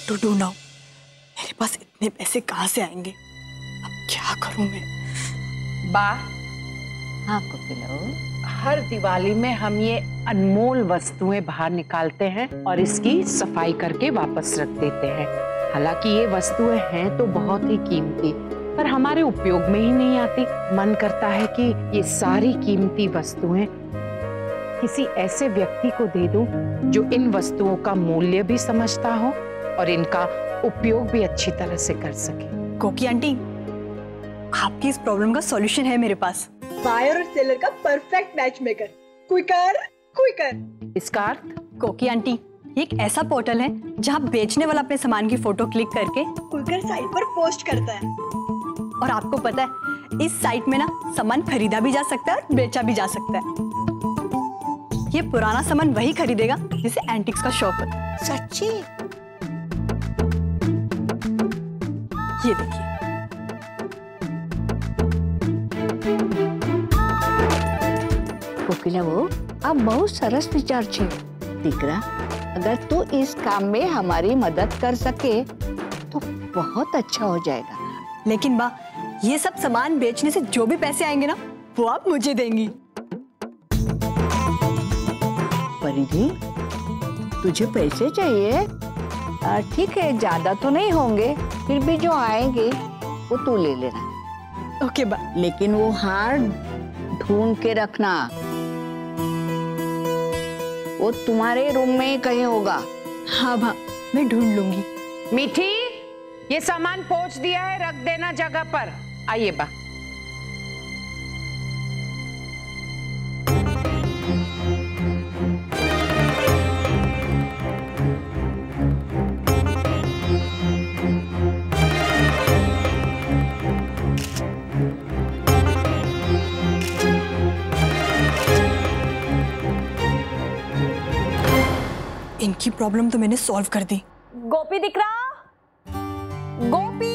What to do now. मेरे पास इतने पैसे कहाँ से आएंगे, अब क्या करूं मैं। बा, हाँ कोकिला, हर दिवाली में हम ये अनमोल वस्तुएं बाहर निकालते हैं और इसकी सफाई करके वापस रख देते हैं। हालांकि ये वस्तुएं हैं तो बहुत ही कीमती, पर हमारे उपयोग में ही नहीं आती। मन करता है कि ये सारी कीमती वस्तुएं किसी ऐसे व्यक्ति को दे दूं जो इन वस्तुओं का मूल्य भी समझता हो और इनका उपयोग भी अच्छी तरह से कर सके। कोकी आंटी, आपकी इस प्रॉब्लम का सॉल्यूशन है मेरे पास। बायर और सेलर का परफेक्ट मैच मेकर। क्विकर। इसका अर्थ? कोकी आंटी, ये एक ऐसा पोर्टल है जहाँ बेचने वाला अपने सामान की फोटो क्लिक करके क्विकर साइट पर पोस्ट करता है। और आपको पता है इस साइट में ना सामान खरीदा भी जा सकता है और बेचा भी जा सकता है। ये पुराना सामान वही खरीदेगा जिसे एंटिक्स का शौक है। सच्ची? ये देखिए, कोकिला वो आप बहुत सरस विचार छे દીકરા। अगर तू इस काम में हमारी मदद कर सके तो बहुत अच्छा हो जाएगा। लेकिन बा, ये सब सामान बेचने से जो भी पैसे आएंगे ना वो आप मुझे देंगी। परिधि, तुझे पैसे चाहिए? ठीक है, ज्यादा तो नहीं होंगे, फिर भी जो आएंगे वो तू ले लेना। ओके बा। लेकिन वो हार ढूंढ के रखना, वो तुम्हारे रूम में ही कहीं होगा। हाँ बा, मैं ढूंढ लूंगी। मीठी, ये सामान पहुंच दिया है, रख देना जगह पर। आइए बा। इनकी प्रॉब्लम तो मैंने सॉल्व कर दी। गोपी दिख रहा? गोपी,